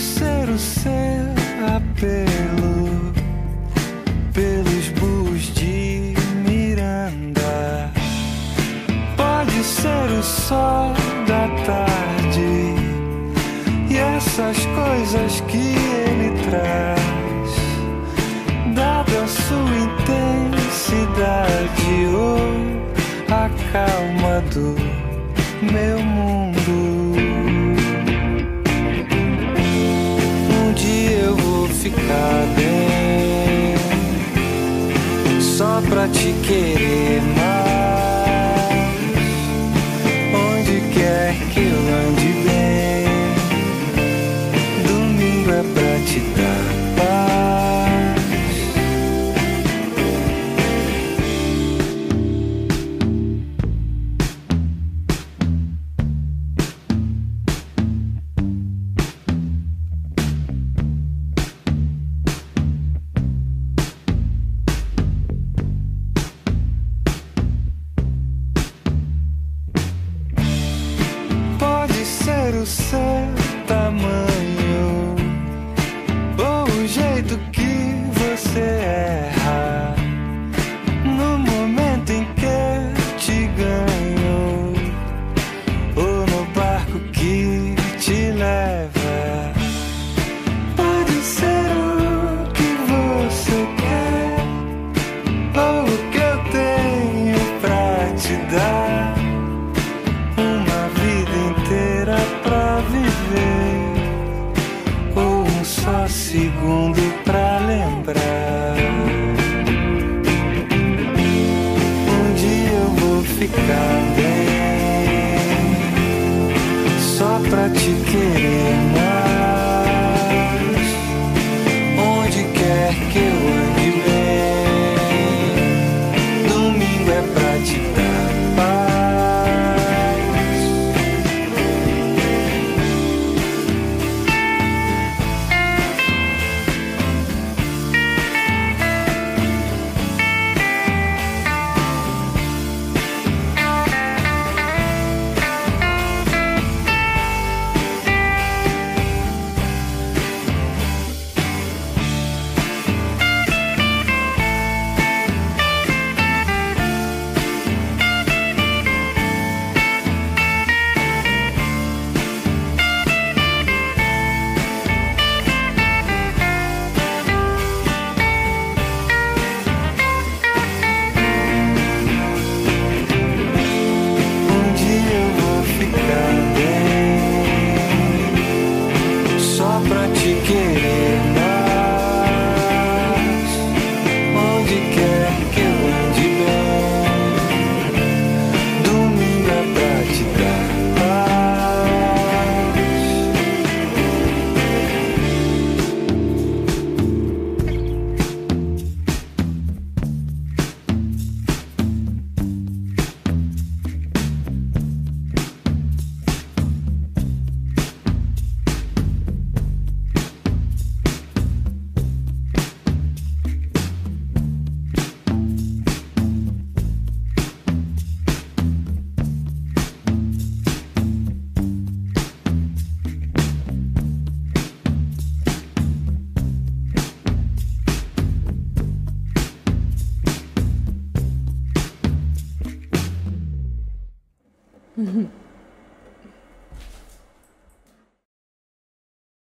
ser o seu apelo pelos bus de Miranda. Pode ser o sol da tarde e essas coisas que ele traz, dada a sua intensidade ou a calma do meu mundo. Um dia eu vou ficar bem, só pra te querer mais. Onde quer que eu ande bem, domingo é pra te dar paz. Pode ser o seu tamanho ou o jeito que você erra no momento em que te ganho, ou no barco que te leva. Pode ser o que você quer ou o que eu tenho pra te dar. Uma vida inteira pra viver, ou um só segundo pra lembrar. Um dia eu vou ficar bem, só pra te querer mais. Onde quer que eu ande bem, domingo é pra te dar paz. Um dia eu vou ficar bem, só pra te querer mais. Onde quer que eu ande bem, domingo é pra te dar paz. Mhm.